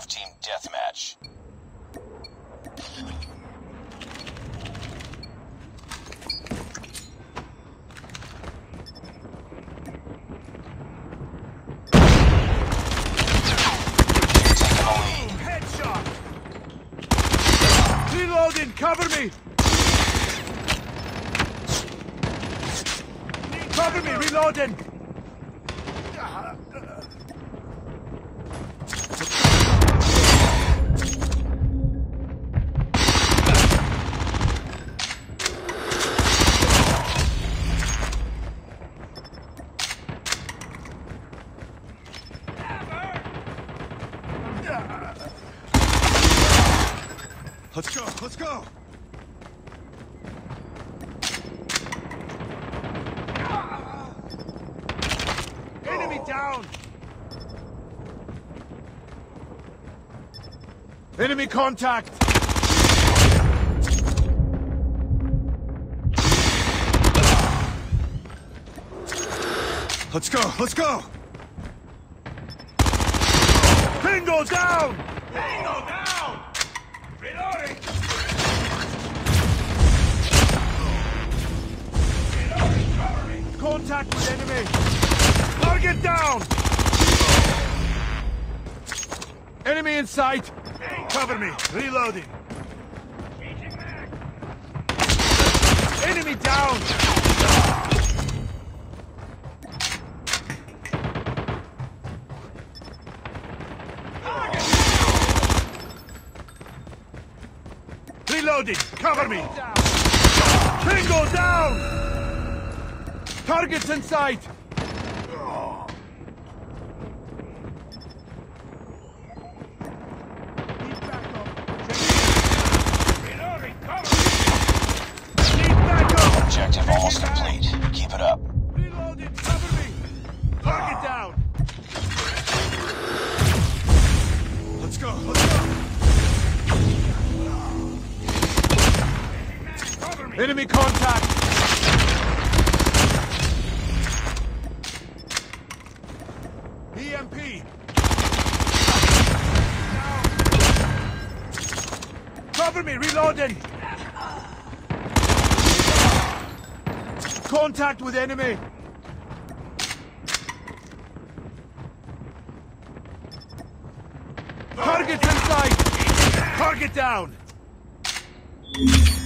Team deathmatch. Headshot! Reloading! Cover me! Cover me! Reloading! Let's go, let's go! Enemy down! Enemy contact! Let's go, let's go! Bingo down! Bingo down! Reloading! Reloading, cover me! Contact with enemy! Target down! Enemy in sight! Cover me! Reloading! Enemy down! Reloading! Cover me! Bingo down! Targets in sight! Need backup. Reloading! Cover me! Need backup! Objective almost complete. Keep it up. Reloading! Cover me! Target down! Let's go, let's go! Enemy contact! EMP! Cover me! Reloading! Contact with enemy! Target's in sight! Target down!